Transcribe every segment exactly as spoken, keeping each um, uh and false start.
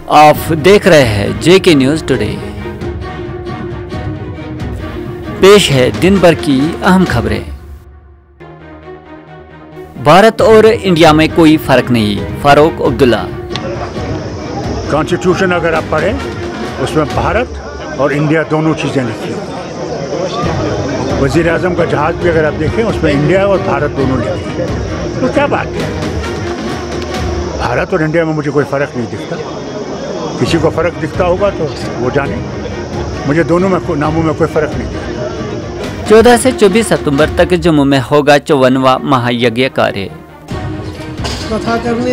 आप देख रहे हैं जेके न्यूज़ टुडे। पेश है दिन भर की अहम खबरें। भारत और इंडिया में कोई फर्क नहीं, फारूक अब्दुल्ला। कॉन्स्टिट्यूशन अगर आप पढ़ें उसमें भारत और इंडिया दोनों चीज़ें लिखी हैं। वज़ीर आज़म का जहाज़ भी अगर आप देखें उसमें इंडिया और भारत दोनों लिखे हैं। तो क्या बात है, भारत और इंडिया में मुझे कोई फ़र्क नहीं दिखता। किसी को फ़र्क दिखता होगा तो वो जाने, मुझे दोनों में नामों में कोई फ़र्क नहीं दिखता। चौदह से चौबीस सितंबर तक जम्मू में होगा चौवनवा महायज्ञ कार्य। कथा करने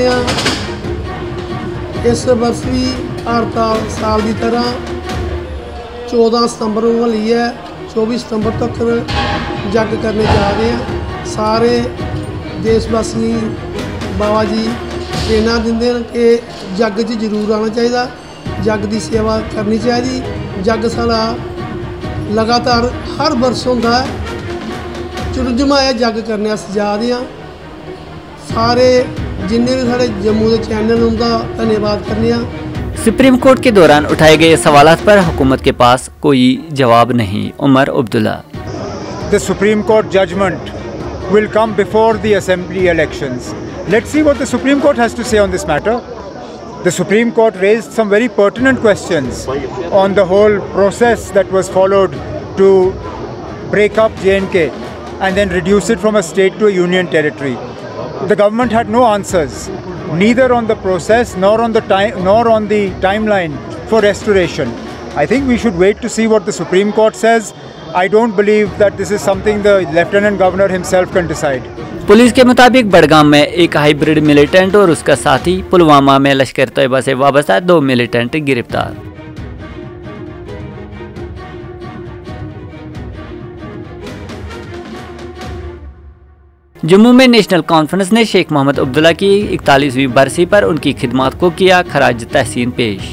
इस वर्ष भी हर साल की तरह चौदह सितंबर को लिए चौबीस सितंबर तक यज्ञ करने जा रहे हैं। सारे देशवासी बाबा जी प्रेरणा देंगे कि यज्ञ च जरूर आना चाहिए, यज्ञ की सेवा करनी चाहिए। यज्ञ सारा लगातार हर वर्ष होता है। चुरजमाया यज्ञ करने अस जा रहे हैं। सारे जिन्ने भी साढ़े जम्मू के चैनल उनका धन्यवाद करने। सुप्रीम कोर्ट के दौरान उठाए गए सवालात पर हुकूमत के पास कोई जवाब नहीं, Omar Abdullah. The Supreme Court judgment will come before the assembly elections. Let's see what the Supreme Court has to say on this matter. The Supreme Court raised some very pertinent questions on the whole process that was followed to break up J and K and then reduce it from a state to a union territory. The government had no answers, neither on the process nor on the time nor on the timeline for restoration. I think we should wait to see what the Supreme Court says. I don't believe that this is something the Lieutenant Governor himself can decide. Police के मुताबिक बड़गाम में एक hybrid militant और उसका साथी, पुलवामा में लश्कर तैयबा से वाबस्ता दो मिलिटेंट गिरफ्तार। जम्मू में नेशनल कॉन्फ्रेंस ने शेख मोहम्मद अब्दुल्ला की इकतालीसवीं बरसी पर उनकी खिदमात को किया खराज तहसीन पेश।